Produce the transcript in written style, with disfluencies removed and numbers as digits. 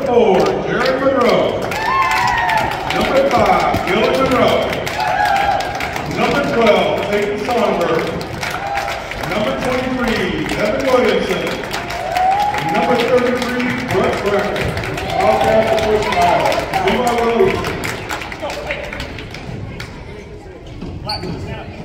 4, Jerry Monroe. Number 5, Gilly Monroe. Number 12, Peyton Sonberg. Number 23, Evan Williamson. Number 33, Brett Brecker. All cast the first mile. 2 miles.